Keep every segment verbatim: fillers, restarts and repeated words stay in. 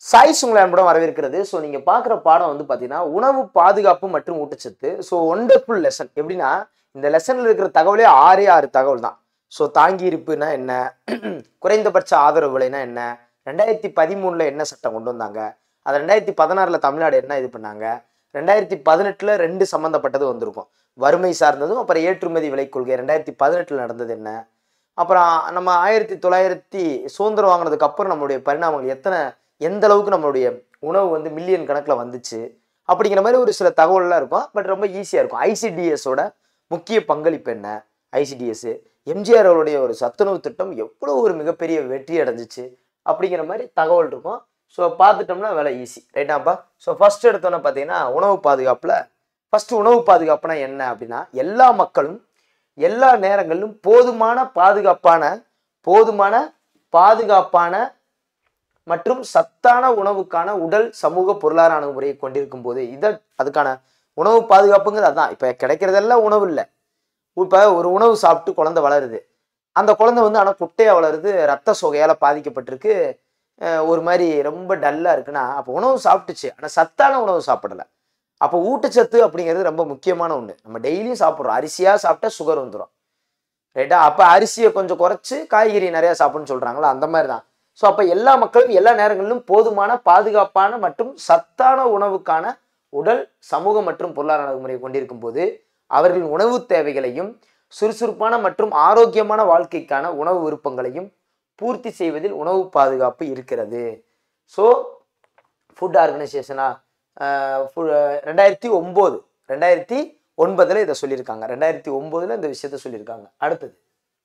Choice உங்களை அன்புடன் வரவேற்கிறது. ஸோ நீங்க பார்க்குற பாடம் வந்து பார்த்தீங்கன்னா உணவு பாதுகாப்பு மற்றும் ஊட்டச்சத்து. So wonderful lesson. எப்படின்னா இந்த லெசன்ல இருக்கிற தகவலே ஆறே ஆறு தகவல் தான். ஸோ தாங்கி இருப்புனா என்ன, குறைந்தபட்ச ஆதரவு விலைனா என்ன, ரெண்டாயிரத்தி பதிமூணுல என்ன சட்டம் கொண்டு வந்தாங்க, அது ரெண்டாயிரத்தி பதினாறுல தமிழ்நாடு என்ன இது பண்ணாங்க, ரெண்டாயிரத்தி பதினெட்டுல ரெண்டு சம்மந்தப்பட்டது வந்திருக்கும், வறுமை சார்ந்ததும் அப்புறம் ஏற்றுமதி விலை கொள்கை ரெண்டாயிரத்தி பதினெட்டுல நடந்தது என்ன, அப்புறம் நம்ம ஆயிரத்தி தொள்ளாயிரத்தி சுதந்திரம் வாங்கினதுக்கு அப்புறம் நம்மளுடைய பரிணாமங்கள் எத்தனை எந்த அளவுக்கு நம்மளுடைய உணவு வந்து மில்லியன் கணக்கில் வந்துச்சு அப்படிங்கிற மாதிரி ஒரு சில தகவல்லாம் இருக்கும். பட் ரொம்ப ஈஸியாக இருக்கும். ஐசிடிஎஸோட முக்கிய பங்களிப்பு என்ன, ஐசிடிஎஸ் எம்ஜிஆர் அவருடைய ஒரு சத்துணவு திட்டம் எவ்வளோ ஒரு மிகப்பெரிய வெற்றி அடைஞ்சிச்சு அப்படிங்கிற மாதிரி தகவல் இருக்கும். ஸோ பார்த்துட்டோம்னா வேலை ஈஸி, ரைட்டாப்பா. ஸோ ஃபர்ஸ்ட் எடுத்தோன்னே பார்த்தீங்கன்னா உணவு பாதுகாப்பில் ஃபர்ஸ்ட் உணவு பாதுகாப்புனா என்ன அப்படின்னா எல்லா மக்களும் எல்லா நேரங்களிலும் போதுமான பாதுகாப்பான போதுமான பாதுகாப்பான மற்றும் சத்தான உணவுக்கான உடல் சமூக பொருளாதார அணுகுமுறையை கொண்டிருக்கும் போது இதை அதுக்கான உணவு பாதுகாப்புங்கிறது அதான். இப்போ கிடைக்கிறதெல்லாம் உணவு இல்லை. இப்போ ஒரு உணவு சாப்பிட்டு குழந்தை வளருது, அந்த குழந்தை வந்து ஆனால் குட்டையாக வளருது, ரத்த சோகையால் பாதிக்கப்பட்டிருக்கு, ஒரு மாதிரி ரொம்ப டல்லாக இருக்குன்னா அப்போ உணவு சாப்பிட்டுச்சு ஆனால் சத்தான உணவு சாப்பிடலை. அப்போ ஊட்டச்சத்து அப்படிங்கிறது ரொம்ப முக்கியமான ஒன்று. நம்ம டெய்லியும் சாப்பிட்றோம். அரிசியாக சாப்பிட்டா சுகர் வந்துடும், ரைட்டா. அப்போ அரிசியை கொஞ்சம் குறைச்சி காய்கறி நிறையா சாப்பிட்ணுன்னு சொல்கிறாங்களா, அந்த மாதிரி தான். ஸோ அப்போ எல்லா மக்களும் எல்லா நேரங்களிலும் போதுமான பாதுகாப்பான மற்றும் சத்தான உணவுக்கான உடல் சமூக மற்றும் பொருளாதார அணுகுமுறையை கொண்டிருக்கும் போது அவர்களின் உணவு தேவைகளையும் சுறுசுறுப்பான மற்றும் ஆரோக்கியமான வாழ்க்கைக்கான உணவு விருப்பங்களையும் பூர்த்தி செய்வதில் உணவு பாதுகாப்பு இருக்கிறது. ஸோ ஃபுட் ஆர்கனைசேஷனா ரெண்டாயிரத்தி ஒன்பது ரெண்டாயிரத்தி ஒன்பதுல இதை சொல்லியிருக்காங்க. ரெண்டாயிரத்தி ஒன்பதுல இந்த விஷயத்த சொல்லியிருக்காங்க. அடுத்தது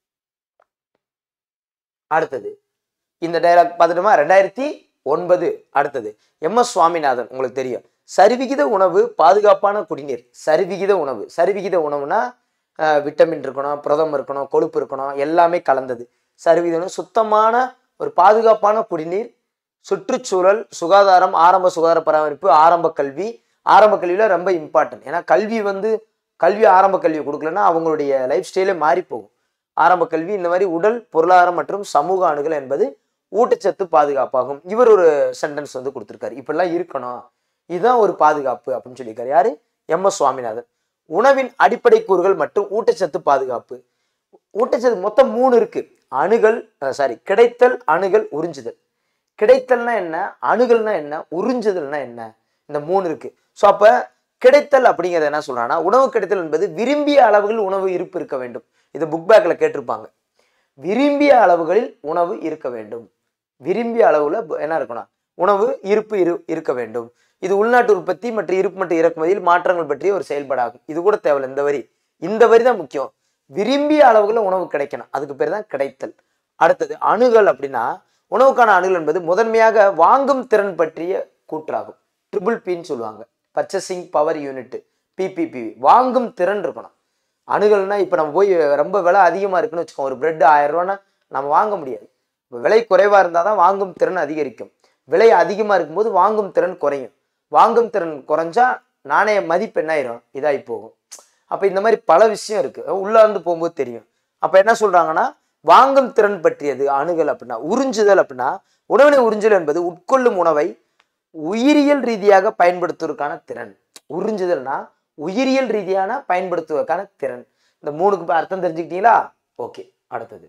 அடுத்தது இந்த டைலாக் பார்த்துட்டோமா, ரெண்டாயிரத்தி ஒன்பது. அடுத்தது எம் எஸ் சுவாமிநாதன், உங்களுக்கு தெரியும். சரிவிகித உணவு பாதுகாப்பான குடிநீர். சரிவிகித உணவு சரிவிகித உணவுனா விட்டமின் இருக்கணும், புரதம் இருக்கணும், கொழுப்பு இருக்கணும், எல்லாமே கலந்தது. சரிவிகித சுத்தமான ஒரு பாதுகாப்பான குடிநீர், சுற்றுச்சூழல், சுகாதாரம், ஆரம்ப சுகாதார பராமரிப்பு, ஆரம்ப கல்வி. ஆரம்ப கல்வியில ரொம்ப இம்பார்ட்டன்ட். ஏன்னா கல்வி வந்து கல்வி ஆரம்ப கல்வி கொடுக்கலன்னா அவங்களுடைய லைஃப் ஸ்டைலே மாறி போகும். ஆரம்ப கல்வி இந்த மாதிரி உடல் பொருளாதாரம் மற்றும் சமூக அணுகல் என்பது ஊட்டச்சத்து பாதுகாப்பாகும். இவர் ஒரு சென்டென்ஸ் வந்து கொடுத்துருக்காரு, இப்படிலாம் இருக்கணும், இதுதான் ஒரு பாதுகாப்பு அப்படின்னு சொல்லியிருக்காரு. யாரு? M S Swaminathan. உணவின் அடிப்படை கூறுகள் மற்றும் ஊட்டச்சத்து பாதுகாப்பு. ஊட்டச்சத்து மொத்தம் மூணு இருக்கு. அணுகல் சாரி கிடைத்தல், அணுகல், உறிஞ்சுதல். கிடைத்தல்னா என்ன, அணுகல்னா என்ன, உறிஞ்சுதல்னா என்ன, இந்த மூணு இருக்கு. ஸோ அப்ப கிடைத்தல் அப்படிங்கிறது என்ன சொல்றாங்கன்னா உணவு கிடைத்தல் என்பது விரும்பிய அளவுகளில் உணவு இருப்பு இருக்க வேண்டும். இது புக் பேக்ல கேட்டிருப்பாங்க. விரும்பிய அளவுகளில் உணவு இருக்க வேண்டும். விரும்பிய அளவுல என்ன இருக்கணும், உணவு இருப்பு இரு இருக்க வேண்டும். இது உள்நாட்டு உற்பத்தி மற்றும் இருப்பு மற்றும் இறக்குமதியில் மாற்றங்கள் பற்றிய ஒரு செயல்பாடாகும். இது கூட தேவையில்லை, இந்த வரி இந்த வரி தான் முக்கியம். விரும்பிய அளவுகளில் உணவு கிடைக்கணும், அதுக்கு பேர் தான் கிடைத்தல். அடுத்தது அணுகல் அப்படின்னா உணவுக்கான அணுகல் என்பது முதன்மையாக வாங்கும் திறன் பற்றிய கூற்றாகும். ட்ரிபிள் பின்னு சொல்லுவாங்க, பர்ச்சேசிங் பவர் யூனிட், பிபிபி. வாங்கும் திறன் இருக்கணும். அணுகல்னா இப்போ நம்ம போய் ரொம்ப விலை அதிகமாக இருக்குன்னு வச்சுக்கோங்க, ஒரு பிரெட் ஆயிரம் ரூபான்னா நம்ம வாங்க முடியாது. இப்போ விலை குறைவாக இருந்தால் தான் வாங்கும் திறன் அதிகரிக்கும். விலை அதிகமாக இருக்கும்போது வாங்கும் திறன் குறையும். வாங்கும் திறன் குறைஞ்சா நாணய மதிப்பு என்ன ஆயிரும், இதாகி போகும். அப்போ இந்த மாதிரி பல விஷயம் இருக்கு, உள்ளார்ந்து போகும்போது தெரியும். அப்போ என்ன சொல்றாங்கன்னா வாங்கும் திறன் பற்றியது அணுகல். அப்படின்னா உறிஞ்சுதல் அப்படின்னா உணவினை உறிஞ்சுதல் என்பது உட்கொள்ளும் உணவை உயிரியல் ரீதியாக பயன்படுத்துவதற்கான திறன். உறிஞ்சுதல்னா உயிரியல் ரீதியான பயன்படுத்துவதற்கான திறன். இந்த மூணுக்கு அர்த்தம் தெரிஞ்சுக்கிட்டீங்களா? ஓகே. அடுத்தது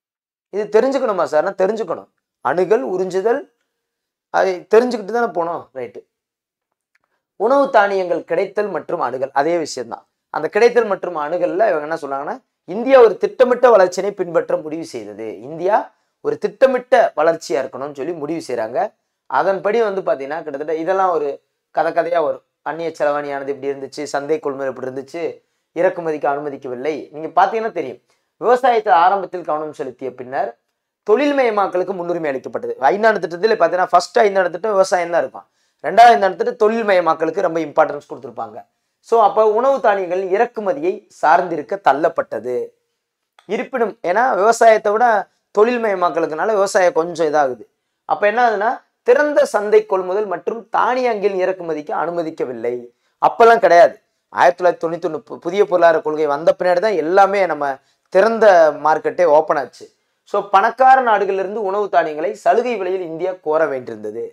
இது தெரிஞ்சுக்கணுமா சார்னா தெரிஞ்சுக்கணும். அணுகல், உறிஞ்சுதல், அதை தெரிஞ்சுக்கிட்டு தானே போனோம், ரைட்டு. உணவு தானியங்கள் கிடைத்தல் மற்றும் அணுகல் அதே விஷயம்தான். அந்த கிடைத்தல் மற்றும் அணுகல்ல இவங்க என்ன சொல்றாங்கன்னா இந்தியா ஒரு திட்டமிட்ட வளர்ச்சியை பின்பற்ற முடிவு செய்தது. இந்தியா ஒரு திட்டமிட்ட வளர்ச்சியா இருக்கணும்னு சொல்லி முடிவு செய்யறாங்க. அதன்படி வந்து பாத்தீங்கன்னா கிட்டத்தட்ட இதெல்லாம் ஒரு கதை கதையா வரும். அந்நிய செலவாணியானது இப்படி இருந்துச்சு, சந்தை கொள்முதல் இப்படி இருந்துச்சு, இறக்குமதிக்கு அனுமதிக்கவில்லை. நீங்க பாத்தீங்கன்னா தெரியும், விவசாயத்தை ஆரம்பத்தில் கவனம் செலுத்திய பின்னர் தொழில்மயமாக்கலுக்கு முன்னுரிமை அளிக்கப்பட்டது. ஐந்தாண்டு திட்டத்தில் பார்த்தீங்கன்னா ஃபர்ஸ்ட் ஐந்தாண்டு திட்டம் விவசாயம் தான் இருக்கும். ரெண்டாவது ஐந்தாண்டு திட்டம் தொழில்மயமாக்கலுக்கு ரொம்ப இம்பார்ட்டன்ஸ் கொடுத்துருப்பாங்க. ஸோ அப்போ உணவு தானியங்களின் இறக்குமதியை சார்ந்திருக்க தள்ளப்பட்டது. இருப்பினும் ஏன்னா விவசாயத்தை விட தொழில்மயமாக்கலுக்குனால விவசாயம் கொஞ்சம் இதாகுது. அப்போ என்ன ஆகுதுன்னா திறந்த சந்தை கொள்முதல் மற்றும் தானியங்கில் இறக்குமதிக்கு அனுமதிக்கவில்லை. அப்பெல்லாம் கிடையாது. ஆயிரத்தி தொள்ளாயிரத்தி தொண்ணூத்தி ஒண்ணு புதிய பொருளாதார கொள்கை வந்த பின்னாடி தான் எல்லாமே நம்ம திறந்த மார்க்கெட்டே ஓப்பன் ஆச்சு. ஸோ பணக்கார நாடுகளிலிருந்து உணவு தானியங்களை சலுகை விலையில் இந்தியா கோர வேண்டியிருந்தது.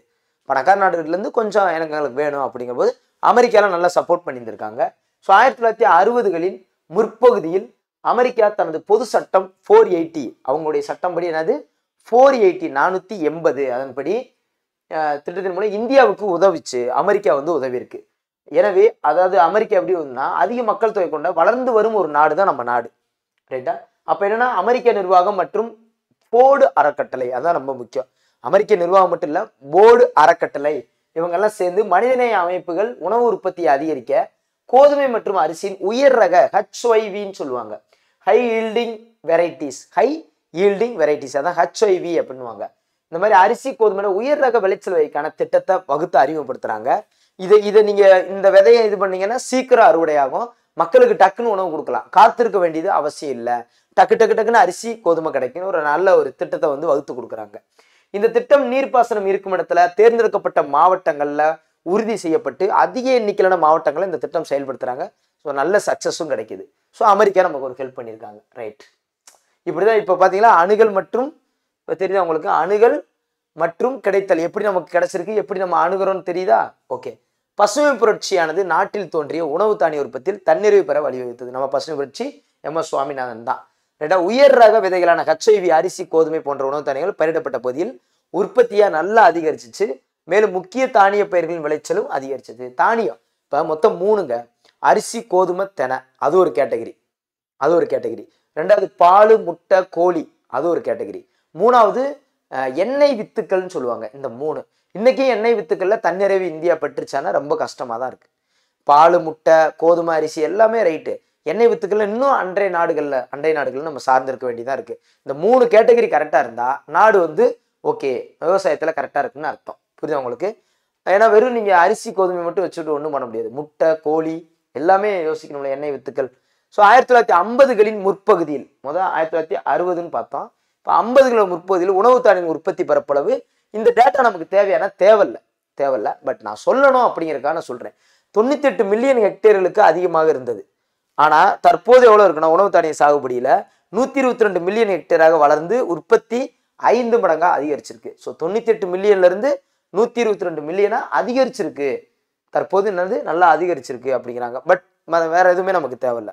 பணக்கார நாடுகள்லேருந்து கொஞ்சம் எனக்கு எங்களுக்கு வேணும் அப்படிங்கும்போது அமெரிக்காலாம் நல்லா சப்போர்ட் பண்ணியிருந்திருக்காங்க. ஸோ ஆயிரத்தி தொள்ளாயிரத்தி அறுபதுகளின் முற்பகுதியில் அமெரிக்கா தனது பொது சட்டம் ஃபோர் எயிட்டி அவங்களுடைய சட்டம்படி என்னது ஃபோர் எயிட்டி நானூற்றி எண்பது அதன்படி திட்டத்தின் மூலம் இந்தியாவுக்கு உதவிச்சு. அமெரிக்கா வந்து உதவி இருக்கு. எனவே அதாவது அமெரிக்கா எப்படி வந்துன்னா அதிக மக்கள் தொகை கொண்ட வளர்ந்து வரும் ஒரு நாடு தான் நம்ம நாடு, ரைட்டா? அப்ப என்னன்னா அமெரிக்க நிர்வாகம் மற்றும் போர்டு அறக்கட்டளை அதான் ரொம்ப முக்கியம். அமெரிக்க நிர்வாகம் மட்டும் இல்ல, போர்டு அறக்கட்டளை இவங்கெல்லாம் சேர்ந்து மனிதநேய அமைப்புகள் உணவு உற்பத்தியை அதிகரிக்க கோதுமை மற்றும் அரிசியின் உயர் ரக ஹெச்ஒய்வின்னு சொல்லுவாங்க, high yielding varieties, high yielding varieties அதான் ஹெச்ஒய்வி அப்படின்னுவாங்க. இந்த மாதிரி அரிசி கோதுமை உயர் ரக விளைச்சல் வைக்கான திட்டத்தை வகுத்து அறிமுகப்படுத்துறாங்க. இதை இதை நீங்க இந்த விதையை இது பண்ணீங்கன்னா சீக்கிரம் அறுவடையாகும், மக்களுக்கு டக்குன்னு உணவு கொடுக்கலாம், காத்திருக்க வேண்டியது அவசியம் இல்லை, டக்கு டக்கு டக்குன்னு அரிசி கோதுமை கிடைக்குன்னு ஒரு நல்ல ஒரு திட்டத்தை வந்து வகுத்து கொடுக்குறாங்க. இந்த திட்டம் நீர்ப்பாசனம் இருக்கும் இடத்துல தேர்ந்தெடுக்கப்பட்ட மாவட்டங்கள்ல உறுதி செய்யப்பட்டு அதிக எண்ணிக்கையிலான மாவட்டங்களை இந்த திட்டம் செயல்படுத்துறாங்க. ஸோ நல்ல சக்சஸும் கிடைக்குது. ஸோ அமெரிக்கா நமக்கு ஒரு ஹெல்ப் பண்ணியிருக்காங்க, ரைட்? இப்படிதான் இப்போ பார்த்தீங்கன்னா அணுகல் மற்றும் இப்போ தெரியுதா உங்களுக்கு, அணுகல் மற்றும் கிடைத்தல் எப்படி நமக்கு கிடைச்சிருக்கு, எப்படி நம்ம அணுகிறோம்னு தெரியுதா? ஓகே. பசுமை புரட்சியானது நாட்டில் தோன்றிய உணவு தானிய உற்பத்தியில் தன்னிறைவு பெற வழிவகுத்தது. நம்ம பசுமை புரட்சி எம் எஸ் சுவாமிநாதன் தான். ரைட்டா? உயர் ரக விதைகளான ஹெச்ஐவி அரிசி கோதுமை போன்ற உணவு தானியங்கள் பயிரிடப்பட்ட பகுதியில் உற்பத்தியா நல்லா அதிகரிச்சிச்சு. மேலும் முக்கிய தானிய பயிர்களின் விளைச்சலும் அதிகரிச்சது. தானியம் இப்போ மொத்தம் மூணுங்க, அரிசி கோதுமை தெனை அது ஒரு கேட்டகரி, அது ஒரு கேட்டகரி. ரெண்டாவது பால் முட்டை கோழி அது ஒரு கேட்டகரி. மூணாவது எண்ணெய் வித்துக்கள்னு சொல்லுவாங்க. இந்த மூணு இன்னைக்கு எண்ணெய் வித்துக்கள்ல தன்னிறைவு இந்தியா பெற்றுச்சானா ரொம்ப கஷ்டமா தான் இருக்கு. பால் முட்டை கோதுமை அரிசி எல்லாமே ரைட்டு, எண்ணெய் வித்துக்கள்ல இன்னும் அன்றைய நாடுகள்ல அன்றைய நாடுகள்ல நம்ம சார்ந்திருக்க வேண்டியதா இருக்கு. இந்த மூணு கேட்டகரி கரெக்டா இருந்தா நாடு வந்து ஓகே விவசாயத்துல கரெக்டா இருக்குன்னு அர்த்தம். புரியுதா உங்களுக்கு? ஏன்னா வெறும் நீங்க அரிசி கோதுமை மட்டும் வச்சுட்டு ஒன்றும் பண்ண முடியாது, முட்டை கோழி எல்லாமே யோசிக்கணும்ல, எண்ணெய் வித்துக்கள். ஸோ ஆயிரத்தி தொள்ளாயிரத்தி ஐம்பதுகளின் முற்பகுதியில் முதல் ஆயிரத்தி தொள்ளாயிரத்தி அறுபதுன்னு பார்த்தோம். இப்போ ஐம்பதுகளின் முற்பகுதியில் உணவு தானிய உற்பத்தி பரப்பளவு இந்த டேட்டா நமக்கு தேவையான தேவையில்லை தேவையில்லை பட் நான் சொல்லணும் அப்படிங்கிறதுக்காக நான் சொல்றேன். தொண்ணூத்தி எட்டு மில்லியன் ஹெக்டேர்களுக்கு அதிகமாக இருந்தது. ஆனா தற்போது எவ்வளவு இருக்குன்னா உணவு தானிய சாகுபடியில நூத்தி இருபத்தி ரெண்டு மில்லியன் ஹெக்டேராக வளர்ந்து உற்பத்தி ஐந்து மடங்கா அதிகரிச்சிருக்கு. ஸோ தொண்ணூத்தி எட்டு மில்லியன்ல இருந்து நூத்தி இருபத்தி ரெண்டு மில்லியனா அதிகரிச்சிருக்கு. தற்போது என்னது நல்லா அதிகரிச்சிருக்கு அப்படிங்கிறாங்க. பட் வேற எதுவுமே நமக்கு தேவையில்லை,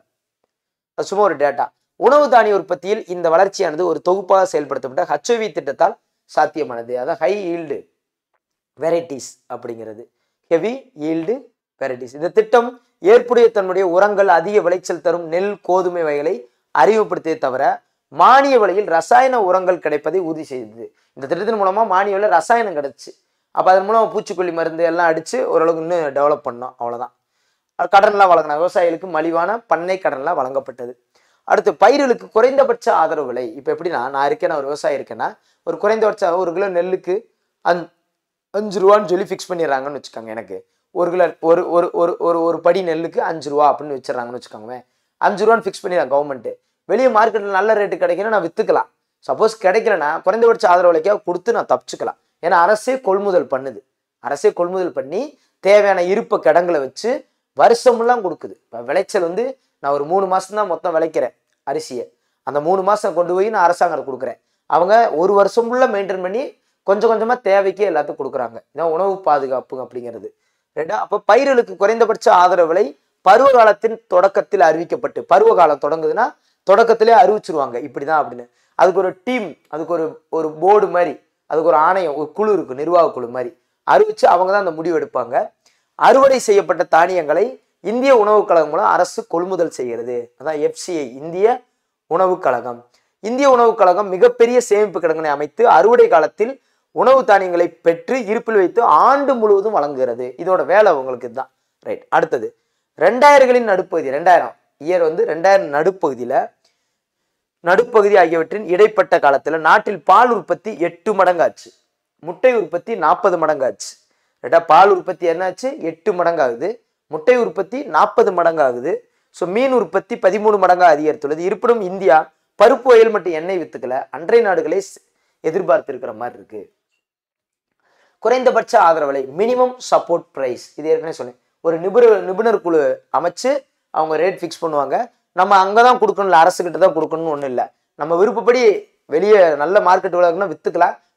சும்மா ஒரு டேட்டா. உணவு தானிய உற்பத்தியில் இந்த வளர்ச்சியானது ஒரு தொகுப்பாக செயல்படுத்தப்பட்ட ஹெச்ஐவி திட்டத்தால் சாத்தியமானது. அதான் ஹை ஈல்டு வெரைட்டிஸ் அப்படிங்கிறது, ஹெவி ஈல்டு வெரைட்டிஸ். இந்த திட்டம் ஏற்புடைய தன்னுடைய உரங்கள் அதிக விளைச்சல் தரும் நெல் கோதுமை வகைகளை அறிமுகப்படுத்தியதை தவிர மானிய விலையில் ரசாயன உரங்கள் கிடைப்பதை உறுதி செய்தது. இந்த திட்டத்தின் மூலமா மானிய விலை ரசாயனம் கிடைச்சு, அப்போ அதன் மூலம் பூச்சிக்கொல்லி மருந்து எல்லாம் அடிச்சு ஓரளவுக்கு இன்னும் டெவலப் பண்ணோம், அவ்வளோதான். கடன்லாம் வழங்கினா விவசாயிகளுக்கு மலிவான பண்ணை கடன்லாம் வழங்கப்பட்டது. அடுத்து பயிர்களுக்கு குறைந்தபட்ச ஆதரவு விலை. இப்போ எப்படின்னா நான் இருக்கேன், ஒரு விவசாயி இருக்கேன்னா ஒரு குறைந்தபட்ச ஒரு கிலோ நெல்லுக்கு அஞ் அஞ்சு ரூபான்னு சொல்லி ஃபிக்ஸ் பண்ணிடுறாங்கன்னு வச்சுக்கோங்க. எனக்கு ஒரு கிலோ ஒரு ஒரு ஒரு ஒரு ஒரு படி நெல்லுக்கு அஞ்சு ரூபா அப்படின்னு வச்சிடறாங்கன்னு வச்சுக்கோங்க. அஞ்சு ரூபான்னு ஃபிக்ஸ் பண்ணிடுறாங்க கவர்மெண்ட்டு. வெளியே மார்க்கெட்டில் நல்ல ரேட்டு கிடைக்கணும், நான் விற்றுக்கலாம். சப்போஸ் கிடைக்கலன்னா குறைந்தபட்ச ஆதரவு விலைக்காக கொடுத்து நான் தப்பிச்சுக்கலாம். ஏன்னா அரசே கொள்முதல் பண்ணுது, அரசே கொள்முதல் பண்ணி தேவையான இருப்பு கிடங்களை வச்சு வருஷமெல்லாம் கொடுக்குது. இப்போ விளைச்சல் வந்து நான் ஒரு மூணு மாதம் தான் மொத்தம் விளைக்கிறேன் அரிசியை, அந்த மூணு மாதம் கொண்டு போய் நான் அரசாங்கம் கொடுக்குறேன். அவங்க ஒரு வருஷம் ஃபுல்லாக மெயின்டைன் பண்ணி கொஞ்சம் கொஞ்சமாக தேவைக்கு எல்லாத்துக்கும் கொடுக்குறாங்க. இதான் உணவு பாதுகாப்பு அப்படிங்கிறது. ரெண்டா அப்போ பயிர்களுக்கு குறைந்தபட்ச ஆதரவு விலை பருவ காலத்தின் தொடக்கத்தில் அறிவிக்கப்பட்டு, பருவ காலம் தொடங்குதுன்னா தொடக்கத்திலே அறிவிச்சிருவாங்க இப்படிதான் அப்படின்னு. அதுக்கு ஒரு டீம், அதுக்கு ஒரு ஒரு போர்டு மாதிரி, அதுக்கு ஒரு ஆணையம், ஒரு குழு இருக்கு, நிர்வாக குழு மாதிரி அறிவிச்சு அவங்க தான் அந்த முடிவு எடுப்பாங்க. அறுவடை செய்யப்பட்ட தானியங்களை இந்திய உணவுக் கழகம் மூலம் அரசு கொள்முதல் செய்கிறது. அதான் எஃப்சிஐ, இந்திய உணவுக் கழகம். இந்திய உணவுக் கழகம் மிகப்பெரிய சேமிப்பு கிடங்களை அமைத்து அறுவடை காலத்தில் உணவு தானியங்களை பெற்று இருப்பில் வைத்து ஆண்டு முழுவதும் வழங்குகிறது. இதோட வேலை உங்களுக்கு இதுதான், ரைட்? அடுத்தது ரெண்டாயிரங்களின் நடுப்பகுதி, ரெண்டாயிரம் இயர் வந்து ரெண்டாயிரம் நடுப்பகுதியில நடுப்பகுதி ஆகியவற்றின் இடைப்பட்ட காலத்துல நாட்டில் பால் உற்பத்தி எட்டு மடங்காச்சு, முட்டை உற்பத்தி நாற்பது மடங்காச்சு. ரைட்டா? பால் உற்பத்தி என்னாச்சு? எட்டு மடங்காகுது, முட்டை உற்பத்தி நாற்பது மடங்காகுது. ஸோ மீன் உற்பத்தி பதிமூணு மடங்காக அதிகரித்துள்ளது. இருப்பினும் இந்தியா பருப்பு வயல் மற்றும் எண்ணெய் வித்துக்களை அன்றைய நாடுகளை எதிர்பார்த்து இருக்கிற மாதிரி இருக்கு. குறைந்தபட்ச ஆதரவு விலை, மினிமம் சப்போர்ட் பிரைஸ், இது ஏற்கனவே சொன்னேன். ஒரு நிபுணர் நிபுணர் குழு அமைச்சு அவங்க ரேட் ஃபிக்ஸ் பண்ணுவாங்க. நம்ம அங்கதான் கொடுக்கணும், அரசுகிட்ட தான் கொடுக்கணும்னு ஒன்றும் இல்லை. நம்ம விருப்பப்படி வெளியே நல்ல மார்க்கெட் விலைக்குன்னா வித்துக்கலாம்,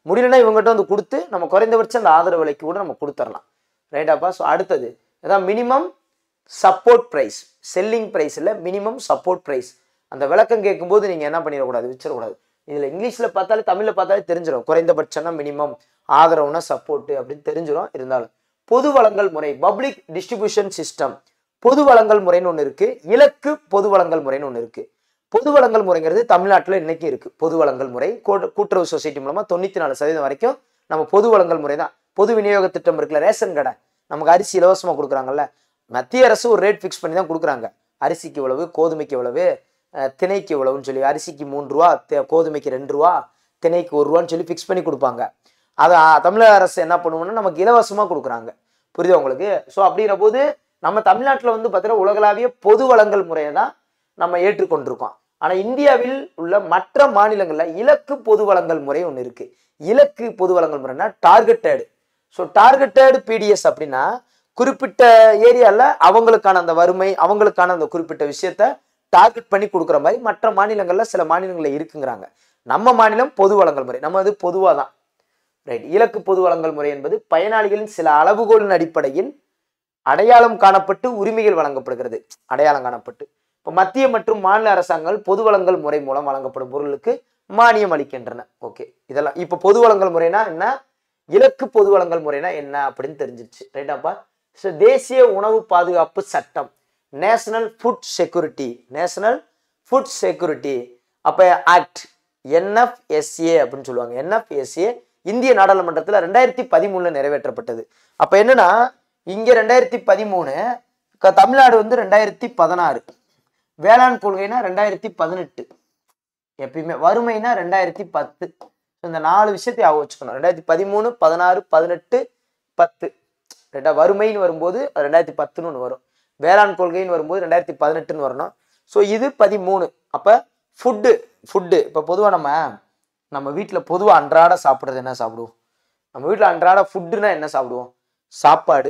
முடியலன்னா இவங்ககிட்ட வந்து கொடுத்து நம்ம குறைந்தபட்சம் அந்த ஆதரவு விலைக்கு கூட நம்ம கொடுத்துடலாம். ரைட்டாப்பா? ஸோ அடுத்தது அதான் minimum support price, selling price இல்லை, மினிமம் சப்போர்ட் ப்ரைஸ். அந்த விளக்கம் கேட்கும்போது நீங்கள் என்ன பண்ணிடக்கூடாது, வச்சிடக்கூடாது. இதில் இங்கிலீஷில் பார்த்தாலே தமிழில் பார்த்தாலே தெரிஞ்சிடும். குறைந்தபட்சம்னா மினிமம், ஆதரவுனா சப்போர்ட்டு அப்படின்னு தெரிஞ்சிடும். இருந்தாலும் பொது வழங்கல் முறை, பப்ளிக் டிஸ்ட்ரிபியூஷன் சிஸ்டம், பொது வழங்கல் முறைன்னு ஒன்று இருக்கு, இலக்கு பொது வழங்கல் முறைன்னு ஒன்று இருக்கு. பொது வழங்கல் முறைங்கிறது தமிழ்நாட்டில் இன்னைக்கு இருக்கு. பொது வழங்கல் முறை கூட்டுறவு சொசைட்டி மூலமா தொண்ணூத்தி நாலு சதவீதம் வரைக்கும் நம்ம பொது வழங்கல் முறை தான். பொது விநியோக திட்டம் இருக்குல்ல, ரேஷன் கடை, நமக்கு அரிசி இலவசமா கொடுக்குறாங்கல்ல, மத்திய அரசு ஒரு ரேட் ஃபிக்ஸ் பண்ணி தான் கொடுக்குறாங்க. அரிசிக்கு இவ்வளவு, கோதுமைக்கு இவ்வளவு, திணைக்கு இவ்வளவுன்னு சொல்லி, அரிசிக்கு மூன்று ரூபா, கோதுமைக்கு ரெண்டு ரூபா, திணைக்கு ஒரு ரூபான்னு சொல்லி ஃபிக்ஸ் பண்ணி கொடுப்பாங்க. அதை தமிழக அரசு என்ன பண்ணுவோம்னா நமக்கு இலவசமா கொடுக்குறாங்க. புரியுதா உங்களுக்கு? ஸோ அப்படிங்கிற போது நம்ம தமிழ்நாட்டில் வந்து பார்த்தீங்கன்னா உலகளாவிய பொது வழங்கல் முறையை தான் நம்ம ஏற்றுக்கொண்டிருக்கோம். ஆனால் இந்தியாவில் உள்ள மற்ற மாநிலங்களில் இலக்கு பொது வழங்கல் முறை ஒன்று இருக்கு. இலக்கு பொது வழங்கல் முறைனா டார்கெட்டட். ஸோ டார்கெட்டட் பிடிஎஸ் அப்படின்னா குறிப்பிட்ட ஏரியாவில் அவங்களுக்கான அந்த வறுமை, அவங்களுக்கான அந்த குறிப்பிட்ட விஷயத்த டார்கெட் பண்ணி கொடுக்குற மாதிரி மற்ற மாநிலங்களில் சில மாநிலங்களில் இருக்குங்கிறாங்க. நம்ம மாநிலம் பொது வழங்கல் முறை, நம்ம அது பொதுவாக தான். ரைட். இலக்கு பொது வழங்கல் முறை என்பது பயனாளிகளின் சில அளவுகோலின் அடிப்படையில் அடையாளம் காணப்பட்டு உரிமைகள் வழங்கப்படுகிறது. அடையாளம் காணப்பட்டு இப்போ மத்திய மற்றும் மாநில அரசாங்கங்கள் பொது வழங்கல் முறை மூலம் வழங்கப்படும் பொருளுக்கு மானியம் அளிக்கின்றன. ஓகே, இதெல்லாம் இப்போ பொது வழங்கல் முறைனா என்ன, இலக்கு பொது வழங்கல் முறைனா என்ன அப்படின்னு தெரிஞ்சிருச்சு. ரைட்டாப்பா? ஸோ தேசிய உணவு பாதுகாப்பு சட்டம், national food security, national food security அப்போ ஆக்ட், என்எஃப்எஸ்ஏ அப்படின்னு சொல்லுவாங்க. என்எஃப்எஸ்ஏ இந்திய நாடாளுமன்றத்தில் ரெண்டாயிரத்தி பதிமூணுல நிறைவேற்றப்பட்டது. அப்ப என்னன்னா இங்க ரெண்டாயிரத்தி பதிமூணு, தமிழ்நாடு வந்து ரெண்டாயிரத்தி பதினாறு, வேளாண் கொள்கைனா ரெண்டாயிரத்தி பதினெட்டு, எப்பயுமே வறுமைனா ரெண்டாயிரத்தி பத்து. இந்த நாலு விஷயத்தை ஆக வச்சுக்கணும். ரெண்டாயிரத்தி பதிமூணு, பதினாறு, பதினெட்டு, பத்து. ரெண்டா வறுமைன்னு வரும்போது ரெண்டாயிரத்தி பத்துன்னு ஒன்று வரும், வேளாண் கொள்கைன்னு வரும்போது ரெண்டாயிரத்தி பதினெட்டுன்னு வரணும். ஸோ இது பதிமூணு. அப்ப ஃபுட்டு ஃபுட்டு இப்போ பொதுவாக நம்ம நம்ம வீட்டில் பொதுவாக அன்றாட சாப்பிட்றது என்ன சாப்பிடுவோம்? நம்ம வீட்டில் அன்றாட ஃபுட்டுனா என்ன சாப்பிடுவோம்? சாப்பாடு,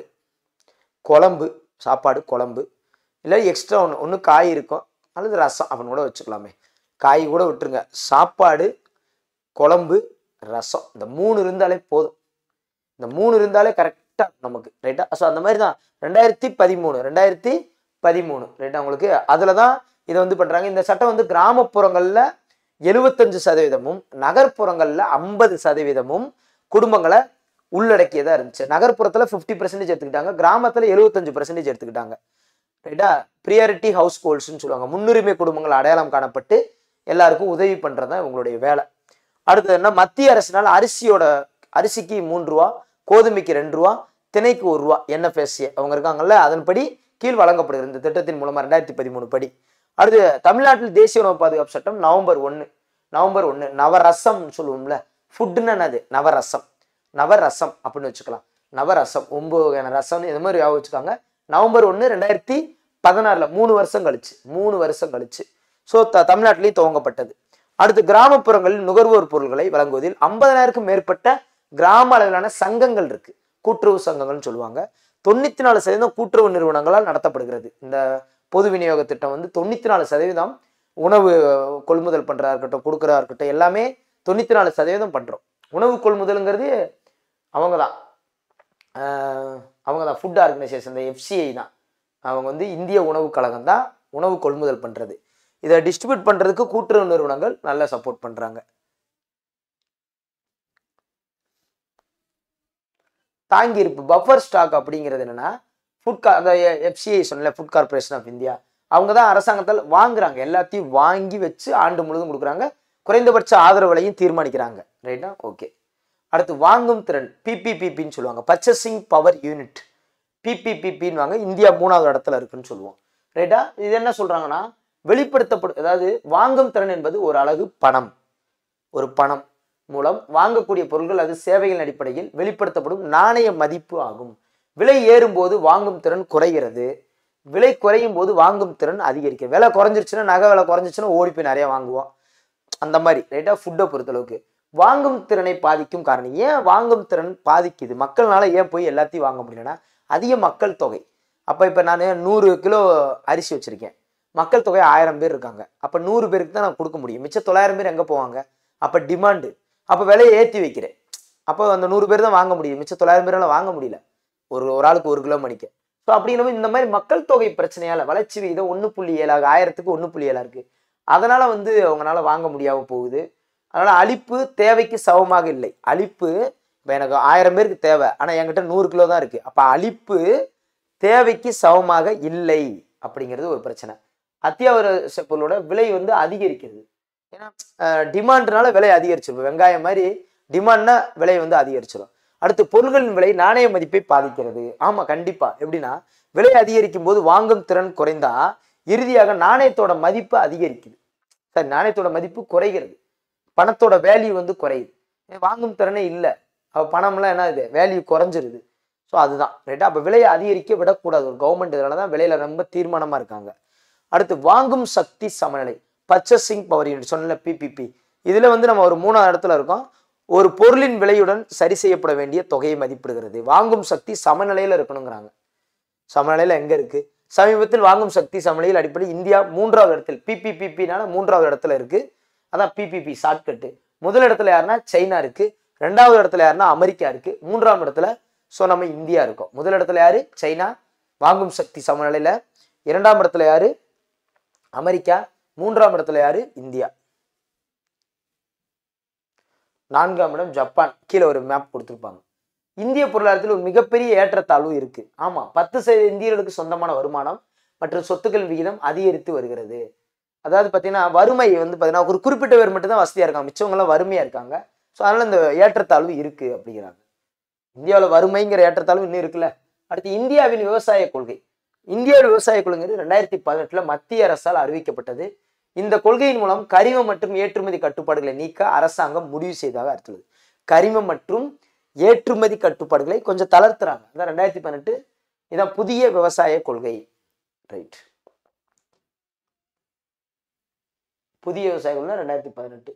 குழம்பு, சாப்பாடு குழம்பு, இல்லை எக்ஸ்ட்ரா ஒன்று ஒன்று காய் இருக்கும் அல்லது ரசம் அப்படின்னு கூட வச்சுக்கலாமே. காய் கூட விட்டுருங்க. சாப்பாடு, குழம்பு, ரசம், இந்த மூணு இருந்தாலே போதும். இந்த மூணு இருந்தாலே கரெக்டாக நமக்கு. ரைட்டா? ஸோ அந்த மாதிரி தான் ரெண்டாயிரத்தி பதிமூணு ரெண்டாயிரத்தி பதிமூணு ரைட்டா உங்களுக்கு? அதில் தான் இதை வந்து பண்ணுறாங்க. இந்த சட்டம் வந்து கிராமப்புறங்களில் எழுபத்தஞ்சு சதவீதமும் நகர்ப்புறங்களில் ஐம்பது சதவீதமும் குடும்பங்களை உள்ளடக்கியதாக இருந்துச்சு. நகர்ப்புறத்தில் ஃபிஃப்டி பர்சன்டேஜ் எடுத்துக்கிட்டாங்க, கிராமத்தில் எழுபத்தஞ்சு பர்சன்டேஜ் எடுத்துக்கிட்டாங்க. ரைட்டா? ப்ரியாரிட்டி ஹவுஸ் ஹோல்ட்ஸ்ன்னு சொல்லுவாங்க. முன்னுரிமை குடும்பங்கள் அடையாளம் காணப்பட்டு எல்லாருக்கும் உதவி பண்ணுறது தான் இவங்களுடைய வேலை. அடுத்தது என்ன, மத்திய அரசினால் அரிசியோட அரிசிக்கு மூன்று ரூபா, கோதுமைக்கு ரெண்டு ரூபா, திணைக்கு ஒரு ரூபா, என்எஃப்எஸ்ஏ அவங்க இருக்காங்கல்ல, அதன்படி கீழ் வழங்கப்படுகிறது இந்த திட்டத்தின் மூலமா ரெண்டாயிரத்தி பதிமூணு படி. அடுத்து தமிழ்நாட்டில் தேசிய உணவு பாதுகாப்பு சட்டம் நவம்பர் ஒன்று நவம்பர் ஒன்று நவரசம் சொல்லுவோம்ல, ஃபுட்டுன்னு என்னது, நவரசம், நவரசம் அப்படின்னு வச்சுக்கலாம். நவரசம் ஒன்பது வகையான ரசம்னு இது மாதிரி ஞாபகம் வச்சுக்காங்க. நவம்பர் ஒன்று ரெண்டாயிரத்தி பதினாறுல மூணு வருஷம் கழிச்சு மூணு வருஷம் கழிச்சு ஸோ த தமிழ்நாட்டிலையும் துவங்கப்பட்டது. அடுத்து கிராமப்புறங்களில் நுகர்வோர் பொருட்களை வழங்குவதில் ஐம்பதாயிரக்கும் மேற்பட்ட கிராம அளவிலான சங்கங்கள் இருக்கு, கூட்டுறவு சங்கங்கள்னு சொல்லுவாங்க. தொண்ணூத்தி நாலு சதவீதம் கூட்டுறவு நிறுவனங்களால் நடத்தப்படுகிறது. இந்த பொது விநியோக திட்டம் வந்து தொண்ணூத்தி நாலு சதவீதம் உணவு கொள்முதல் பண்றதா இருக்கட்டும், கொடுக்குறதா இருக்கட்டும், எல்லாமே தொண்ணூத்தி நாலு சதவீதம் பண்றோம். உணவு கொள்முதலுங்கிறது அவங்க தான் அவங்க தான் ஃபுட் ஆர்கனைசேஷன், இந்த எஃப்சிஐ தான். அவங்க வந்து இந்திய உணவு கழகம் தான் உணவு கொள்முதல் பண்றது. இதை டிஸ்ட்ரிபியூட் பண்றதுக்கு கூட்டுறவு நிறுவனங்கள் நல்லா சப்போர்ட் பண்றாங்க. தாங்கி இருப்பு, பஃபர் ஸ்டாக் அப்படிங்கிறது என்னன்னா, ஃபுட் அந்த எஃப்சிஐ சொன்ன ஃபுட் கார்பரேஷன் ஆஃப் இந்தியா, அவங்க தான் அரசாங்கத்தால் வாங்குறாங்க, எல்லாத்தையும் வாங்கி வச்சு ஆண்டு முழுதும் கொடுக்குறாங்க, குறைந்தபட்ச ஆதரவு விலையும் தீர்மானிக்கிறாங்க. ரைட்டா? ஓகே. அடுத்து வாங்கும் திறன், பிபிபிபின்னு சொல்லுவாங்க, பர்ச்சேசிங் பவர் யூனிட், பிபிபிபின்னு வாங்க, இந்தியா மூணாவது இடத்துல இருக்குன்னு சொல்லுவோம். ரைட்டா? இது என்ன சொல்றாங்கன்னா, வெளிப்படுத்தப்படும், அதாவது வாங்கும் திறன் என்பது ஒரு அலகு பணம், ஒரு பணம் மூலம் வாங்கக்கூடிய பொருட்கள் அது சேவைகளின் அடிப்படையில் வெளிப்படுத்தப்படும் நாணய மதிப்பு ஆகும். விலை ஏறும் போது வாங்கும் திறன் குறைகிறது, விலை குறையும் போது வாங்கும் திறன் அதிகரிக்கும். விலை குறைஞ்சிருச்சுன்னா, நகை விலை குறைஞ்சிச்சுன்னா ஓடி போய் நிறைய வாங்குவோம், அந்த மாதிரி. ரைட்டா? ஃபுட்டை பொறுத்தளவுக்கு வாங்கும் திறனை பாதிக்கும் காரணம், ஏன் வாங்கும் திறன் பாதிக்குது, மக்கள்னால ஏன் போய் எல்லாத்தையும் வாங்க முடியலன்னா அதிக மக்கள் தொகை. அப்போ இப்போ நான் நூறு கிலோ அரிசி வச்சிருக்கேன், மக்கள் தொகை ஆயிரம் பேர் இருக்காங்க, அப்போ நூறு பேருக்கு தான் நான் கொடுக்க முடியும், மிச்சம் தொள்ளாயிரம் பேர் எங்கே போவாங்க? அப்போ டிமாண்டு, அப்போ விலையை ஏற்றி வைக்கிறேன். அப்போ அந்த நூறு பேர் தான் வாங்க முடியும், மிச்சம் தொள்ளாயிரம் பேரால வாங்க முடியல ஒரு ஒரு ஆளுக்கு ஒரு கிலோ மணிக்கு. ஸோ அப்படிங்கிறப்ப இந்த மாதிரி மக்கள் தொகை பிரச்சனையால வளர்ச்சி விகிதம் ஒன்று புள்ளி ஏழாக ஆயிரத்துக்கு ஒன்று புள்ளி ஏழா இருக்கு. அதனால வந்து அவங்களால வாங்க முடியாம போகுது. அதனால அளிப்பு தேவைக்கு சமமாக இல்லை. அளிப்பு இப்போ எனக்கு ஆயிரம் பேருக்கு தேவை, ஆனால் என்கிட்ட நூறு கிலோ தான் இருக்கு. அப்போ அளிப்பு தேவைக்கு சமமாக இல்லை அப்படிங்கிறது ஒரு பிரச்சனை. அத்தியாவசிய பொருளோட விலை வந்து அதிகரிக்கிறது. ஏன்னா டிமாண்ட்னால விலை அதிகரிச்சிடும். வெங்காயம் மாதிரி டிமாண்ட்னா விலை வந்து அதிகரிச்சிடும். அடுத்து பொருள்களின் விலை நாணய மதிப்பை பாதிக்கிறது. ஆமா கண்டிப்பா. எப்படின்னா விலை அதிகரிக்கும் போது வாங்கும் திறன் குறைந்தா இறுதியாக நாணயத்தோட மதிப்பு அதிகரிக்குது. சரி, நாணயத்தோட மதிப்பு குறைகிறது, பணத்தோட வேல்யூ வந்து குறையுது. வாங்கும் திறனே இல்லை, அப்போ பணம்லாம் என்ன இது வேல்யூ குறைஞ்சிருது. ஸோ அதுதான் ரைட்டா. அப்போ விலையை அதிகரிக்க விடக்கூடாது ஒரு கவர்மெண்ட். இதனால தான் விலையில ரொம்ப தீர்மானமா இருக்காங்க. அடுத்து வாங்கும் சக்தி சமநிலை, பர்ச்சேசிங் பவர் யூனிட் சொன்ன பிபிபி. இதுல வந்து நம்ம ஒரு மூணாவது இடத்துல இருக்கோம். ஒரு பொருளின் விலையுடன் சரி செய்யப்பட வேண்டிய தொகையை மதிப்பிடுகிறது. வாங்கும் சக்தி சமநிலையில இருக்கணுங்கிறாங்க. சமநிலையில எங்க இருக்கு? சமீபத்தில் வாங்கும் சக்தி சமநிலையில் அடிப்படை இந்தியா மூன்றாவது இடத்தில், பிபிபிபினால மூன்றாவது இடத்துல இருக்கு. அதான் பிபிபி ஷார்ட்கட்டு. முதல் இடத்துல யாருன்னா சைனா இருக்கு, ரெண்டாவது இடத்துல யாருன்னா அமெரிக்கா இருக்கு, மூன்றாம் இடத்துல ஸோ நம்ம இந்தியா இருக்கோம். முதல் இடத்துல யாரு? சைனா வாங்கும் சக்தி சமநிலையில. இரண்டாம் இடத்துல யாரு? அமெரிக்கா. மூன்றாம் இடத்துல யாரு? இந்தியா. நான்காம் இடம் ஜப்பான். கீழே ஒரு மேப் கொடுத்துருப்பாங்க. இந்திய பொருளாதாரத்தில் ஒரு மிகப்பெரிய ஏற்றத்தாழ்வு இருக்கு. ஆமா, பத்து சதவீத இந்தியர்களுக்கு சொந்தமான வருமானம் மற்றும் சொத்துக்கள் விகிதம் அதிகரித்து வருகிறது. அதாவது பார்த்தீங்கன்னா வறுமை வந்து பார்த்தீங்கன்னா ஒரு குறிப்பிட்ட பேர் மட்டும் தான் வசதியா இருக்காங்க, மிச்சவங்களாம் வறுமையா இருக்காங்க. ஸோ அதனால இந்த ஏற்றத்தாழ்வு இருக்கு அப்படிங்கிறாங்க. இந்தியாவில் வறுமைங்கிற ஏற்றத்தாழ்வு இன்னும் இருக்குல்ல. அடுத்து இந்தியாவின் விவசாய கொள்கை. இந்தியாவில் விவசாய கொள்கை ரெண்டாயிரத்தி பதினெட்டுல மத்திய அரசால் அறிவிக்கப்பட்டது. இந்த கொள்கையின் மூலம் கரிமம் மற்றும் ஏற்றுமதி கட்டுப்பாடுகளை நீக்க அரசாங்கம் முடிவு செய்ததாக அர்த்தம். கரிமம் மற்றும் ஏற்றுமதி கட்டுப்பாடுகளை கொஞ்சம் தளர்த்துறாங்க. அதான் ரெண்டாயிரத்தி பதினெட்டு இதான் புதிய விவசாய கொள்கை. ரைட், புதிய விவசாய கொள்கை ரெண்டாயிரத்தி பதினெட்டு.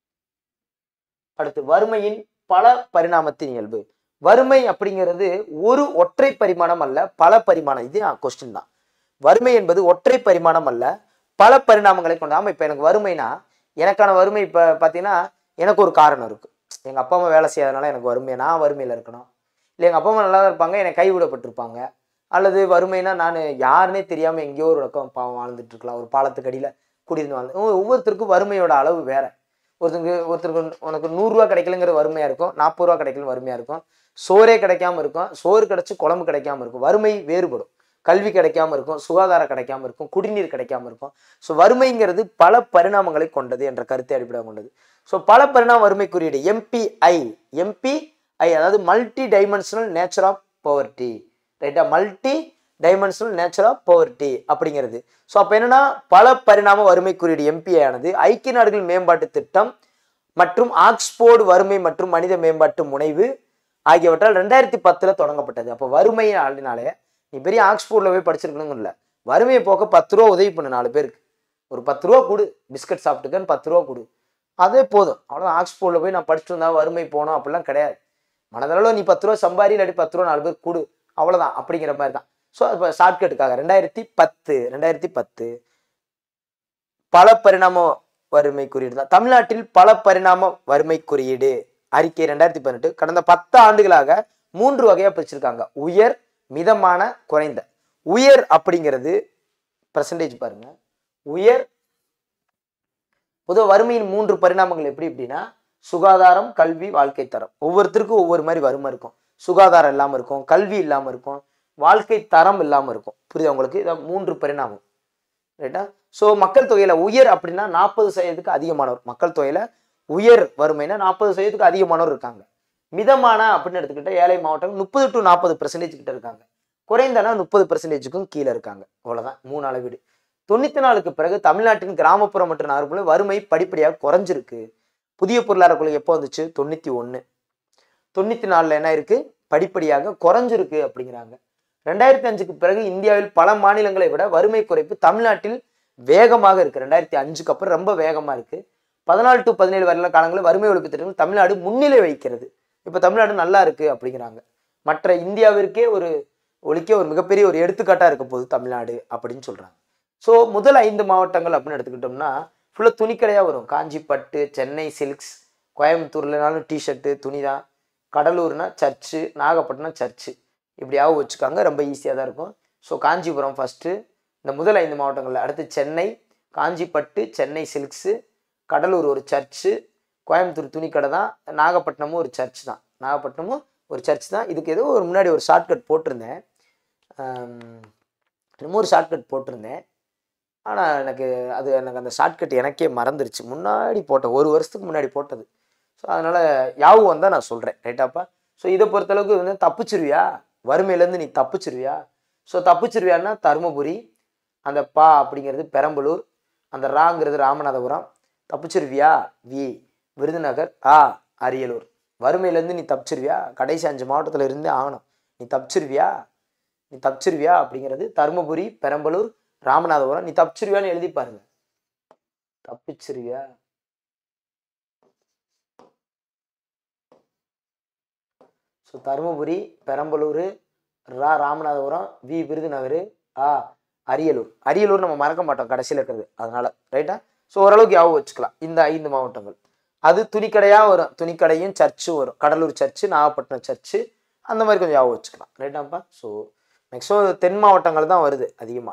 அடுத்து வறுமையின் பல பரிணாமத்தின் இயல்பு. வறுமை அப்படிங்கிறது ஒரு ஒற்றை பரிமாணம் அல்ல, பல பரிமாணம். இது கொஸ்டின் தான். வறுமை என்பது ஒற்றை பரிமாணம் அல்ல, பல பரிணாமங்களை கொண்டு. ஆமா, இப்ப எனக்கு வறுமைனா எனக்கான வறுமை இப்ப பாத்தீங்கன்னா எனக்கு ஒரு காரணம் இருக்கு. எங்க அப்பா அம்மா வேலை செய்யாதனால எனக்கு வறுமை, நான் வறுமையில இருக்கணும். இல்லை எங்க அப்பா அம்மா நல்லா தான் இருப்பாங்க, என்னை கைவிடப்பட்டிருப்பாங்க. அல்லது வறுமைனா நான் யாருன்னே தெரியாம எங்கேயோ ஒரு பக்கம் பாவம் வாழ்ந்துட்டு இருக்கலாம், ஒரு பாலத்துக்கு அடியில குடியிருந்து வாழ்ந்து. ஒவ்வொருத்தருக்கும் வறுமையோட அளவு வேற. ஒருத்தருக்கு ஒருத்தருக்கு உனக்கு நூறுரூவா கிடைக்கலங்கிற வறுமையா இருக்கும், நாற்பது ரூபா கிடைக்கலன்னு வறுமையா இருக்கும், சோறே கிடைக்காம இருக்கும், சோறு கிடைச்சி குழம்பு கிடைக்காம இருக்கும். வறுமை வேறுபடும். கல்வி கிடைக்காம இருக்கும், சுகாதாரம் கிடைக்காம இருக்கும், குடிநீர் கிடைக்காம இருக்கும். ஸோ வறுமைங்கிறது பல பரிணாமங்களை கொண்டது என்ற கருத்தை அடிப்படையாக கொண்டது. ஸோ பல பரிணாம வறுமை குறியீடு எம்பிஐ. எம்பிஐ அதாவது multi dimensional nature of poverty. ரைட்டா, multi dimensional nature of poverty அப்படிங்கிறது. ஸோ அப்போ என்னன்னா பல பரிணாம வறுமை குறியீடு எம்பிஐ ஆனது ஐக்கிய நாடுகள் மேம்பாட்டு திட்டம் மற்றும் ஆக்ஸ்போர்டு வறுமை மற்றும் மனித மேம்பாட்டு முனைவு ஆகியவற்றால் ரெண்டாயிரத்தி பத்துல தொடங்கப்பட்டது. அப்போ வறுமை ஆளினாலே நீ பெரிய ஆக்ஸ்போர்ட்ல போய் படிச்சிருக்கணும் இல்லை, வறுமையை போக்க பத்து ரூபா உதவி பண்ணு, நாலு பேருக்கு ஒரு பத்து ரூபா கொடு, பிஸ்கட் சாப்பிட்டுக்கன்னு பத்து ரூபா கொடு, அதே போதும். அவ்வளோதான். ஆக்ஸ்போர்ட்ல போய் நான் படிச்சுட்டு இருந்தா வறுமை போனோம் அப்படிலாம் கிடையாது. மனதளவில் நீ பத்து ரூபா சம்பாரி, இல்லாட்டி பத்து ரூபா நாலு பேர் கொடு, அவ்வளோதான் அப்படிங்கிற மாதிரி தான். ஸோ இப்போ ஷார்ட்கட்டுக்காக ரெண்டாயிரத்தி பத்து ரெண்டாயிரத்தி பத்து பல பரிணாம வறுமை குறியீடு தான். தமிழ்நாட்டில் பல பரிணாம வறுமை குறியீடு அறிக்கை ரெண்டாயிரத்தி பதினெட்டு கடந்த பத்து ஆண்டுகளாக மூன்று வகையா பிரிச்சிருக்காங்க. உயர், மிதமான, குறைந்த. உயர் அப்படிங்கிறது பர்சன்டேஜ் பாருங்க. உயர் பொதுவாக வறுமையின் மூன்று பரிணாமங்கள் எப்படி அப்படின்னா சுகாதாரம், கல்வி, வாழ்க்கை தரம். ஒவ்வொருத்தருக்கும் ஒவ்வொரு மாதிரி வறுமை இருக்கும். சுகாதாரம் இல்லாமல் இருக்கும், கல்வி இல்லாமல் இருக்கும், வாழ்க்கை தரம் இல்லாமல் இருக்கும். புரியுது உங்களுக்கு? இதான் மூன்று பரிணாமம். ரைட்டா? ஸோ மக்கள் தொகையில உயர் அப்படின்னா நாற்பது சதவீதத்துக்கு அதிகமானவர். மக்கள் தொகையில உயர் வறுமைனா நாற்பது சதவீதத்துக்கு அதிகமானவர் இருக்காங்க. மிதமான அப்படின்னு எடுத்துக்கிட்ட ஏழை மாவட்டம் முப்பது டு நாற்பது பெர்சன்டேஜ் கிட்ட இருக்காங்க. குறைந்தனா முப்பது பெர்சன்டேஜுக்கும் கீழே இருக்காங்க. அவ்வளவுதான், மூணு அளவீடு. தொண்ணூத்தி நாலுக்கு பிறகு தமிழ்நாட்டின் கிராமப்புறம் மற்றும் நகர்ப்புற வறுமை படிப்படியாக குறைஞ்சிருக்கு. புதிய பொருளாதார கொள்கை எப்போ வந்துச்சு? தொண்ணூத்தி ஒண்ணு. தொண்ணூத்தி நாலுல என்ன இருக்கு? படிப்படியாக குறைஞ்சிருக்கு அப்படிங்கிறாங்க. ரெண்டாயிரத்தி அஞ்சுக்கு பிறகு இந்தியாவில் பல மாநிலங்களை விட வறுமை குறைப்பு தமிழ்நாட்டில் வேகமாக இருக்கு. ரெண்டாயிரத்தி அஞ்சுக்கு அப்புறம் ரொம்ப வேகமா இருக்கு. பதினாலு டு பதினேழு வரையில காலங்களில் வறுமை ஒழிப்பு திட்டங்கள் தமிழ்நாடு முன்னிலை வைக்கிறது. இப்ப தமிழ்நாடு நல்லா இருக்கு அப்படிங்கிறாங்க. மற்ற இந்தியாவிற்கே ஒரு ஒழிக்க ஒரு மிகப்பெரிய ஒரு எடுத்துக்காட்டா இருக்க போகுது தமிழ்நாடு அப்படின்னு சொல்றாங்க. ஸோ முதல் ஐந்து மாவட்டங்கள் அப்படின்னு எடுத்துக்கிட்டோம்னா ஃபுல்லாக துணிக்கடையாக வரும். காஞ்சி பட்டு, சென்னை சில்க்ஸ், கோயம்புத்தூர்லனாலும் டிஷர்ட்டு துணி தான், கடலூர்னா சர்ச்சு, நாகப்பட்டினம் சர்ச்சு, இப்படியாவது வச்சுக்காங்க. ரொம்ப ஈஸியாக தான் இருக்கும். ஸோ காஞ்சிபுரம் ஃபஸ்ட்டு, இந்த முதல் ஐந்து மாவட்டங்களில். அடுத்து சென்னை, காஞ்சிப்பட்டு, சென்னை சில்க்ஸு, கடலூர் ஒரு சர்ச்சு, கோயம்புத்தூர் துணிக்கடை தான், நாகப்பட்டினமும் ஒரு சர்ச் தான். நாகப்பட்டினமும் ஒரு சர்ச் தான். இதுக்கு ஏதோ ஒரு முன்னாடி ஒரு ஷார்ட்கட் போட்டிருந்தேன், இன்னமும் ஒரு ஷார்ட்கட் போட்டிருந்தேன். ஆனால் எனக்கு அது எனக்கு அந்த ஷார்ட்கட் எனக்கே மறந்துருச்சு. முன்னாடி போட்டேன், ஒரு வருஷத்துக்கு முன்னாடி போட்டது. ஸோ அதனால் யாவும் வந்தால் நான் சொல்கிறேன், ரைட்டாப்பா. ஸோ இதை பொறுத்தளவுக்கு வந்து தப்பிச்சிருவியா, வறுமையிலேருந்து நீ தப்பிச்சிருவியா. ஸோ தப்பிச்சிருவியான்னா தருமபுரி, அந்த பா அப்படிங்கிறது பெரம்பலூர், அந்த ராங்கிறது ராமநாதபுரம். தப்பிச்சிருவியா வி விருதுநகர், ஆ அரியலூர். வறுமையிலேருந்து நீ தப்பிச்சிருவியா, கடைசி அஞ்சு மாவட்டத்தில் இருந்தே ஆகணும். நீ தப்பிச்சிருவியா நீ தப்பிச்சிருவியா அப்படிங்கிறது தருமபுரி, பெரம்பலூர், ராமநாதபுரம். நீ தப்பிச்சிருவியான்னு எழுதி பாருங்க. தப்பிச்சிருவியா. ஸோ தருமபுரி, பெரம்பலூர், ரா ராமநாதபுரம், வி விருதுநகர், ஆ அரியலூர். அரியலூர் நம்ம மறக்க மாட்டோம் கடைசியில் இருக்கிறது, அதனால ரைட்டா. ஸோ ஓரளவுக்கு யாவும் வச்சுக்கலாம் இந்த ஐந்து மாவட்டங்கள். அது துணிக்கடையாக வரும், துணிக்கடையும் சர்ச்சும் வரும். கடலூர் சர்ச்சு, நாகப்பட்டினம் சர்ச்சு, அந்த மாதிரி கொஞ்சம் யாவும் வச்சுக்கலாம், ரைட்டாப்பா. ஸோ மேக்ஸிமம் தென் மாவட்டங்கள் தான் வருது அதிகமாக.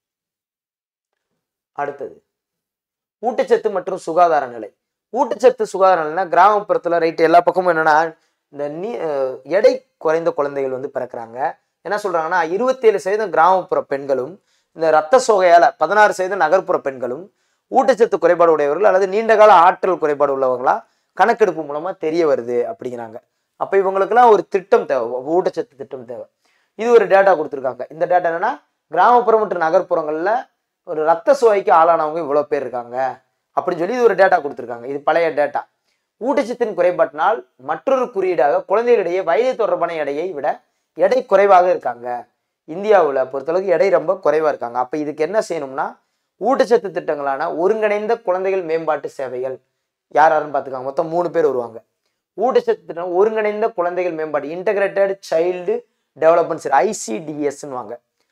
அடுத்தது ஊட்டச்சத்து மற்றும் சுகாதார நிலை. ஊட்டச்சத்து சுகாதார நிலைனா கிராமப்புறத்தில் ரைட்டு எல்லா பக்கமும் என்னன்னா இந்த நீ எடை குறைந்த குழந்தைகள் வந்து பிறக்கிறாங்க. என்ன சொல்றாங்கன்னா இருபத்தேழு சதவீதம் கிராமப்புற பெண்களும் இந்த இரத்த சோகையால பதினாறு சதவீதம் நகர்ப்புற பெண்களும் ஊட்டச்சத்து குறைபாடு உடையவர்கள் அல்லது நீண்டகால ஆற்றல் குறைபாடு உள்ளவங்களா கணக்கெடுப்பு மூலமா தெரிய வருது அப்படிங்கிறாங்க. அப்ப இவங்களுக்கெல்லாம் ஒரு திட்டம் தேவை, ஊட்டச்சத்து திட்டம் தேவை. இது ஒரு டேட்டா கொடுத்துருக்காங்க. இந்த டேட்டா என்னன்னா கிராமப்புறம் மற்றும் நகர்ப்புறங்கள்ல ஒரு ரத்த சோகைக்கு ஆளானவங்க இவ்வளவு பேர் இருக்காங்க அப்படின்னு சொல்லி இது ஒரு டேட்டா கொடுத்துருக்காங்க. இது பழைய டேட்டா. ஊட்டச்சத்தின் குறைபாட்டினால் மற்றொரு குறியீடாக குழந்தைகளிடையே வயது தொடர்பான எடையை விட எடை குறைவாக இருக்காங்க. இந்தியாவில் பொறுத்தளவுக்கு எடை ரொம்ப குறைவா இருக்காங்க. அப்ப இதுக்கு என்ன செய்யணும்னா ஊட்டச்சத்து திட்டங்களான ஒருங்கிணைந்த குழந்தைகள் மேம்பாட்டு சேவைகள் யார் யாருன்னு பார்த்துக்காங்க. மொத்தம் மூணு பேர் வருவாங்க. ஊட்டச்சத்து திட்டம் ஒருங்கிணைந்த குழந்தைகள் மேம்பாடு இன்டகிரேட்டட் சைல்டு டெவலப்மெண்ட் ஐசிடிஎஸ் வாங்க.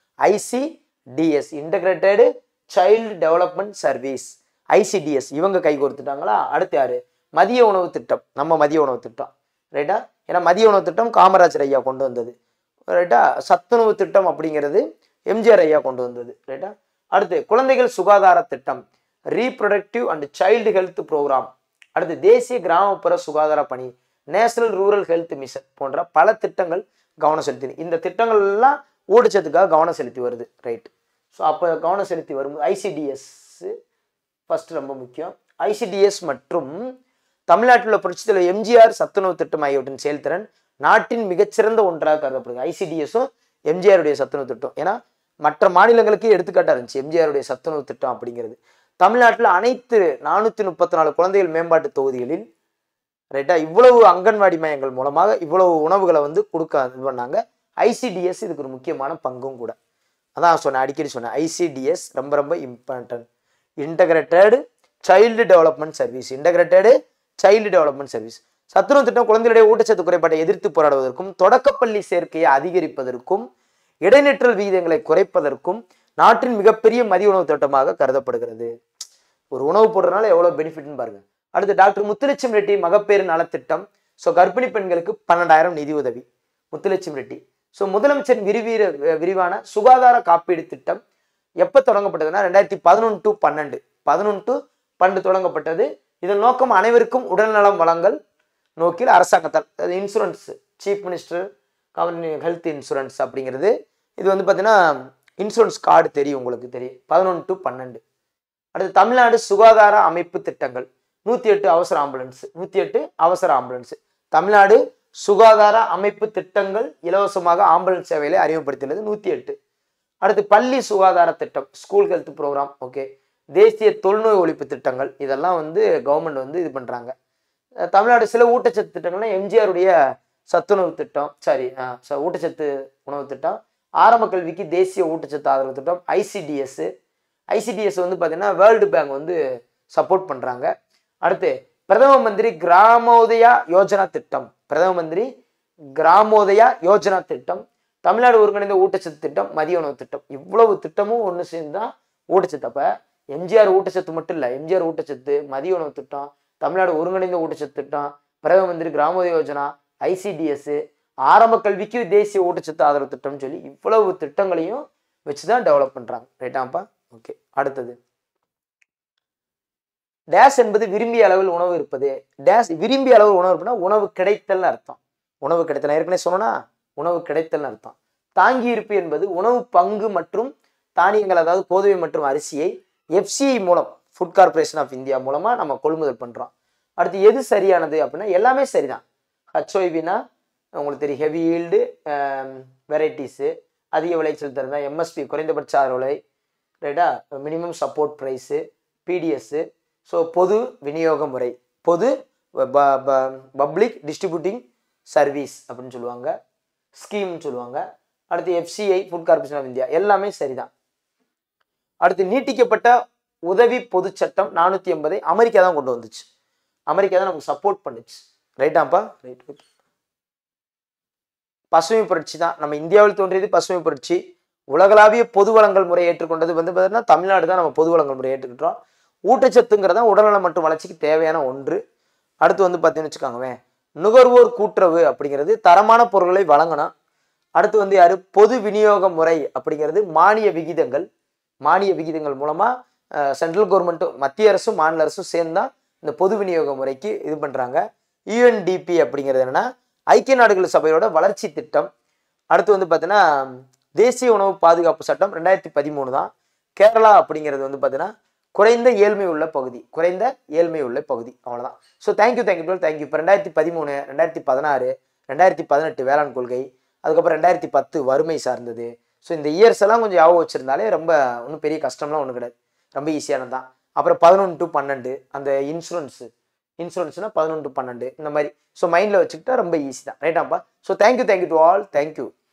ICDS integrated child development service ICDS இவங்க கை கோர்த்துட்டாங்களா. அடுத்து யாரு? மதிய உணவு திட்டம். நம்ம மதிய உணவு திட்டம் ரைட்டா. ஏன்னா மதிய உணவு திட்டம் காமராஜர் ஐயா கொண்டு வந்தது ரைட்டா. சத்துணவு திட்டம் அப்படிங்கிறது எம்ஜிஆர் ஐயா கொண்டு வந்தது ரைட்டா. அடுத்து குழந்தைகள் சுகாதார திட்டம் reproductive and child health program. அடுத்து தேசிய கிராமப்புற சுகாதார பணி நேஷனல் ரூரல் ஹெல்த் மிஷன் போன்ற பல திட்டங்கள் கவனம் செலுத்தி இந்த திட்டங்கள் எல்லாம் ஊட்டச்சத்துக்காக கவனம் செலுத்தி வருது ரைட். ஸோ அப்போ கவனம் செலுத்தி வரும்போது ஐசிடிஎஸ் ஃபர்ஸ்ட் ரொம்ப முக்கியம். ஐசிடிஎஸ் மற்றும் தமிழ்நாட்டில் உள்ள புரட்சித் தலைவர் எம்ஜிஆர் சத்துணவு திட்டம் ஆகியவற்றின் செயல்திறன் நாட்டின் மிகச்சிறந்த ஒன்றாக கருதப்படுது. ஐசிடிஎஸும் எம்ஜிஆருடைய சத்துணவு திட்டம் ஏன்னா மற்ற மாநிலங்களுக்கு எடுத்துக்காட்டா இருந்துச்சு எம்ஜிஆருடைய சத்துணவு திட்டம் அப்படிங்கிறது. தமிழ்நாட்டில் அனைத்து நானூத்தி முப்பத்தி நாலு குழந்தைகள் மேம்பாட்டு தொகுதிகளில் ரைட்டா இவ்வளவு அங்கன்வாடி மையங்கள் மூலமாக இவ்வளவு உணவுகளை வந்து கொடுக்க இது பண்ணாங்க. ஐசிடிஎஸ் இதுக்கு ஒரு முக்கியமான பங்கும் கூட. அதான் சொன்னேன், அடிக்கடி சொன்னேன், ஐசிடிஎஸ் ரொம்ப ரொம்ப important. Integrated child development service integrated child development service. சத்துணவு திட்டம் குழந்தைகளுடைய ஊட்டச்சத்து குறைபாட்டை எதிர்த்து போராடுவதற்கும் தொடக்கப்பள்ளி சேர்க்கையை அதிகரிப்பதற்கும் இடைநிற்றல் விகிதங்களை குறைப்பதற்கும் நாட்டின் மிகப்பெரிய மதிய உணவு திட்டமாக கருதப்படுகிறது. ஒரு உணவு போடுறதுனால எவ்வளவு பெனிஃபிட்னு பாருங்க. அடுத்து டாக்டர் முத்துலட்சுமி ரெட்டி மகப்பேறு நலத்திட்டம். ஸோ கர்ப்பிணி பெண்களுக்கு பன்னெண்டாயிரம் நிதி உதவி முத்துலட்சுமி ரெட்டி. ஸோ முதலமைச்சரின் விரிவீர விரிவான சுகாதார காப்பீடு திட்டம் எப்போ தொடங்கப்பட்டதுன்னா ரெண்டாயிரத்தி பதினொன்று டு பன்னெண்டு பதினொன்று டு பன்னெண்டு தொடங்கப்பட்டது. இதன் நோக்கம் அனைவருக்கும் உடல்நலம் வழங்கல் நோக்கில் அரசாங்கத்தால் அது insurance chief minister health insurance அப்படிங்கிறது. இது வந்து பார்த்தீங்கன்னா இன்சூரன்ஸ் கார்டு தெரியும் உங்களுக்கு தெரியும். பதினொன்று டு பன்னெண்டு. அடுத்து தமிழ்நாடு சுகாதார அமைப்பு திட்டங்கள் நூற்றி எட்டு அவசர ஆம்புலன்ஸ் நூற்றி எட்டு அவசர ஆம்புலன்ஸ். தமிழ்நாடு சுகாதார அமைப்பு திட்டங்கள் இலவசமாக ஆம்புலன்ஸ் சேவைகளை அறிமுகப்படுத்தினது நூற்றி எட்டு. அடுத்து பள்ளி சுகாதார திட்டம் ஸ்கூல் ஹெல்த் ப்ரோக்ராம் ஓகே. தேசிய தொழுநோய் ஒழிப்பு திட்டங்கள் இதெல்லாம் வந்து கவர்மெண்ட் வந்து இது பண்ணுறாங்க. தமிழ்நாடு சில ஊட்டச்சத்து திட்டங்கள்லாம் எம்ஜிஆருடைய சத்துணவு திட்டம் சாரி ஊட்டச்சத்து உணவு திட்டம், ஆரம்ப கல்விக்கு தேசிய ஊட்டச்சத்து ஆதரவு திட்டம் ஐசிடிஎஸ். ஐசிடிஎஸ் வந்து பார்த்தீங்கன்னா வேர்ல்டு பேங்க் வந்து சப்போர்ட் பண்ணுறாங்க. அடுத்து பிரதம மந்திரி கிராமோதயா யோஜனா திட்டம் பிரதம மந்திரி கிராமோதயா யோஜனா திட்டம், தமிழ்நாடு ஒருங்கிணைந்த ஊட்டச்சத்து திட்டம், மதிய உணவு திட்டம். இவ்வளவு திட்டமும் ஒன்று சேர்ந்து தான் ஊட்டச்சத்து. அப்போ எம்ஜிஆர் ஊட்டச்சத்து மட்டும் இல்லை, எம்ஜிஆர் ஊட்டச்சத்து, மதிய உணவு திட்டம், தமிழ்நாடு ஒருங்கிணைந்த ஊட்டச்சத்து திட்டம், பிரதம மந்திரி கிராமோதய யோஜனா, ஐசிடிஎஸ், ஆரம்ப கல்விக்கு தேசிய ஊட்டச்சத்து ஆதரவு திட்டம்னு சொல்லி இவ்வளவு திட்டங்களையும் வச்சுதான் டெவலப் பண்றாங்க. ரைட்டாப்பா? ஓகே. அடுத்தது டேஷ் என்பது விரும்பிய அளவில் உணவு இருப்பது. டேஷ் விரும்பிய அளவில் உணவு இருப்பதுனா உணவு கிடைத்தல்னு அர்த்தம். உணவு கிடைத்தல் ஏற்கனவே சொன்னா உணவு கிடைத்தல்னு அர்த்தம். தாங்கி இருப்பு என்பது உணவு பங்கு மற்றும் தானியங்கள், அதாவது கோதுமை மற்றும் அரிசியை எஃப்சிஐ மூலம், ஃபுட் கார்பரேஷன் ஆஃப் இந்தியா மூலமா நம்ம கொள்முதல் பண்றோம். அடுத்து எது சரியானது அப்படின்னா எல்லாமே சரிதான். ஹெச்ஒய்வினா உங்களுக்கு தெரியும், ஹெவி ஈல்டு வெரைட்டிஸு, அதிக விளைச்சல் தருதா, எம்எஸ்பி குறைந்தபட்ச ஆதரவு, ரைட்டா, minimum support price, PDS, so பொது விநியோக முறை, பொது பப்ளிக் டிஸ்ட்ரிபியூட்டிங் சர்வீஸ் அப்படின்னு சொல்லுவாங்க, ஸ்கீம்னு சொல்லுவாங்க. அடுத்து FCI food corporation of India எல்லாமே சரிதான். அடுத்து நீட்டிக்கப்பட்ட உதவி பொது சட்டம் நானூற்றி எண்பதை அமெரிக்கா தான் கொண்டு வந்துச்சு. அமெரிக்கா தான் நமக்கு சப்போர்ட் பண்ணுச்சு. ரைட்டாப்பா? ரைட். பசுமை புரட்சி தான் நம்ம இந்தியாவில் தோன்றியது. பசுமை புரட்சி உலகளாவிய பொது வளங்கள் முறை ஏற்றுக்கொண்டது வந்து பார்த்தீங்கன்னா தமிழ்நாடு தான். நம்ம பொது வளங்கள் முறை ஏற்றுக்கிட்டோம். ஊட்டச்சத்துங்கிறதா உடல்நலம் மற்றும் வளர்ச்சிக்கு தேவையான ஒன்று. அடுத்து வந்து பார்த்தீங்கன்னு வச்சுக்கோங்க, நுகர்வோர் கூட்டுறவு அப்படிங்கிறது தரமான பொருட்களை வழங்கணும். அடுத்து வந்து யாரு, பொது விநியோக முறை அப்படிங்கிறது மானிய விகிதங்கள். மானிய விகிதங்கள் மூலமா சென்ட்ரல் கவர்மெண்ட்டும் மத்திய அரசும் மாநில அரசும் சேர்ந்தா இந்த பொது விநியோக முறைக்கு இது பண்றாங்க. யூஎன்டிபி அப்படிங்கிறது என்னன்னா ஐக்கிய நாடுகள் சபையோட வளர்ச்சி திட்டம். அடுத்து வந்து பார்த்தீங்கன்னா தேசிய உணவு பாதுகாப்பு சட்டம் ரெண்டாயிரத்தி பதிமூணு தான். கேரளா அப்படிங்கிறது வந்து பார்த்தீங்கன்னா குறைந்த ஏழ்மை உள்ள பகுதி, குறைந்த ஏழ்மை உள்ள பகுதி. அவ்வளோதான். ஸோ தேங்க்யூ தேங்க்யூ டுவெல் தேங்க்யூ. இப்போ ரெண்டாயிரத்தி பதிமூணு ரெண்டாயிரத்தி பதினாறு ரெண்டாயிரத்தி பதினெட்டு வேளாண் கொள்கை, அதுக்கப்புறம் ரெண்டாயிரத்தி பத்து வறுமை சார்ந்தது. ஸோ இந்த இயர்ஸ் எல்லாம் கொஞ்சம் ஞாபகம் வச்சிருந்தாலே ரொம்ப ஒன்றும் பெரிய கஷ்டம்லாம் ஒன்றும் கிடையாது, ரொம்ப ஈஸியானது தான். அப்புறம் பதினொன்று டு பன்னெண்டு அந்த இன்சூரன்ஸு இன்சூரன்ஸ்னா பதினொன்று டு பன்னெண்டு இந்த மாதிரி. ஸோ மைண்டில் வச்சுக்கிட்டா ரொம்ப ஈஸி தான். ரைட்டாப்பா? So thank you thank you to all. Thank you.